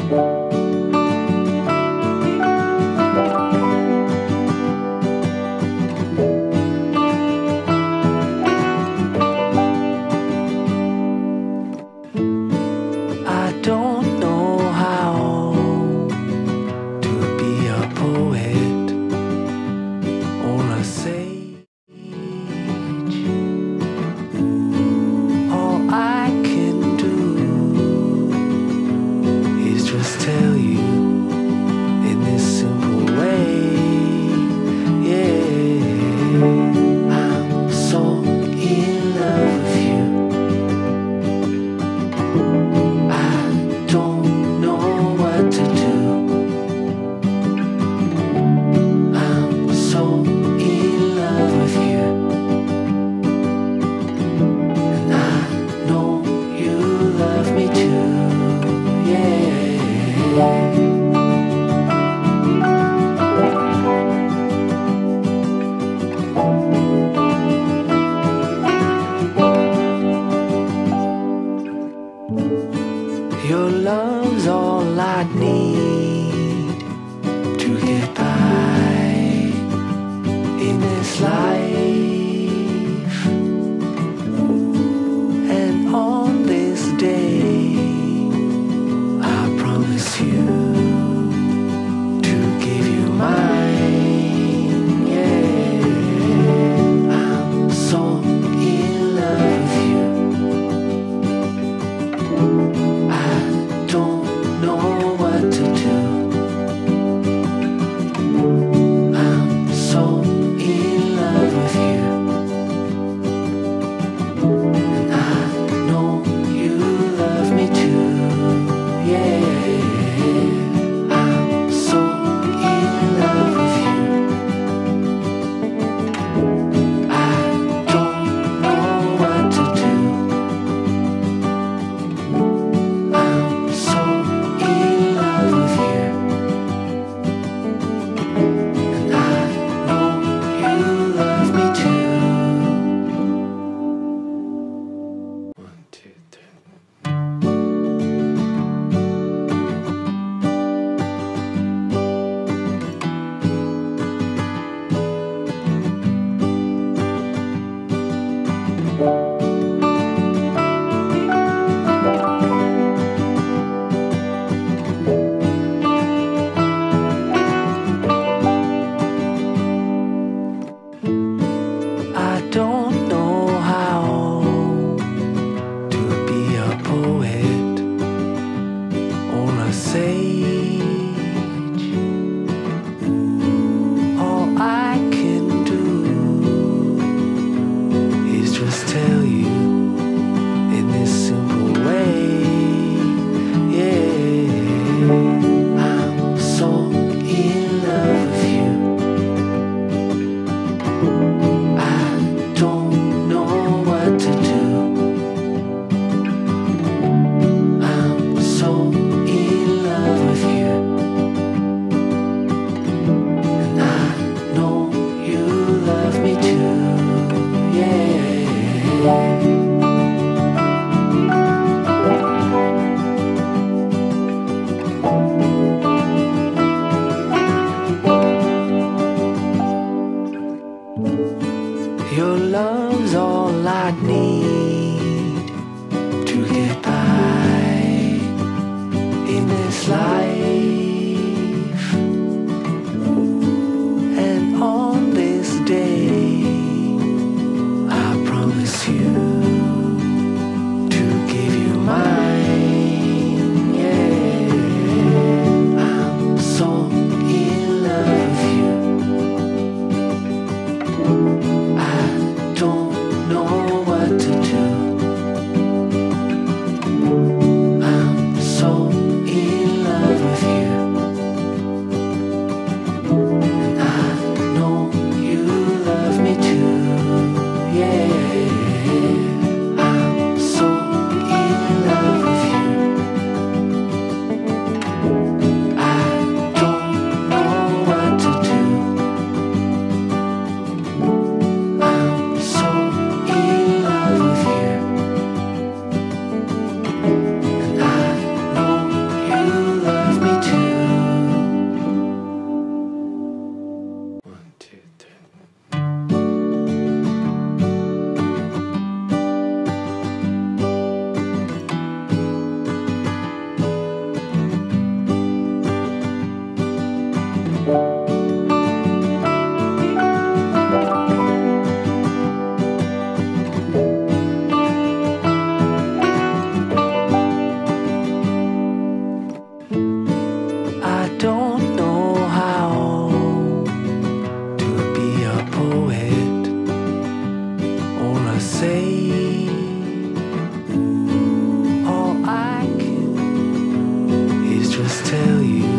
I don't know how to be a poet or a sage. All I can do is just tell you in this simple way. Yeah, I'm so in love with you. I don't know what to do. I'm so in love with you, and I know you love me too. Yeah. Your love's all I need to get by in this life. And on this day, I promise you to give you mine. Yeah, I'm so in love with you. I don't know what to do. I'm so in love just tell you